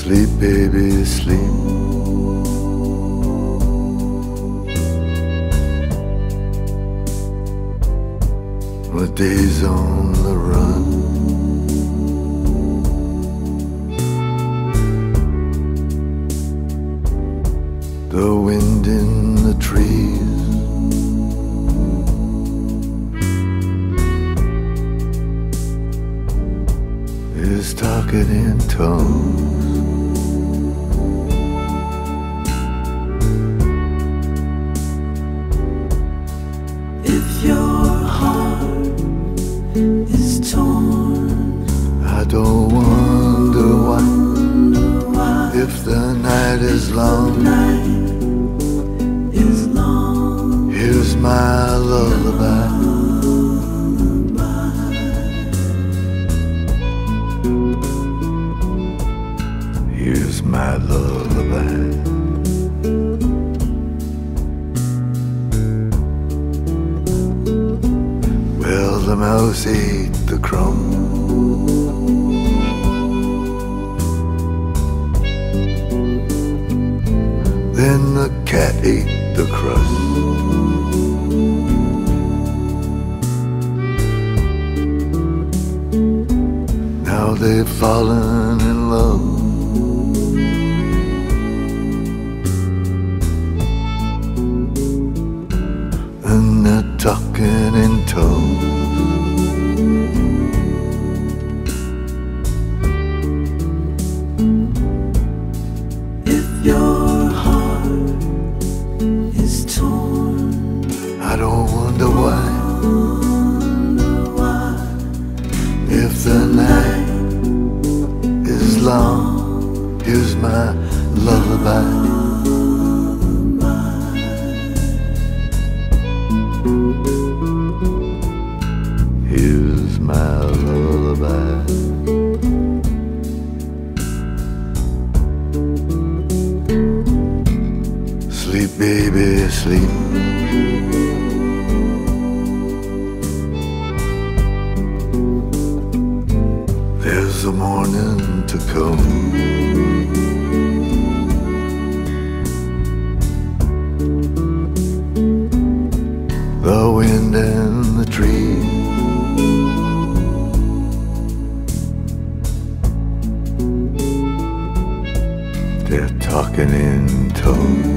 Sleep, baby, sleep. My day's on the run. The wind in the trees is talking in tongues. If your heart is torn, I don't wonder why. If the night is long, here's my lullaby. Here's my lullaby. Well, the mouse ate the crumb. Then the cat ate the crust. Now they've fallen in love. And they're talking in tongues. If your heart is torn, I don't wonder why. If the night is long, here's my lullaby. Here's my lullaby. Sleep, baby, sleep. There's a morning to come. The wind and the trees they're talking in tongues.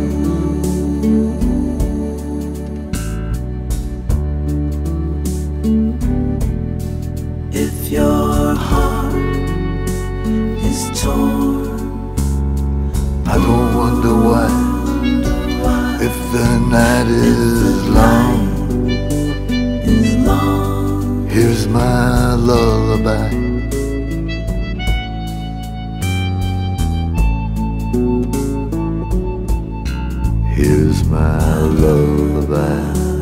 if your heart is torn, I don't wonder why. If the night is long, here's my lullaby. Here's my lullaby.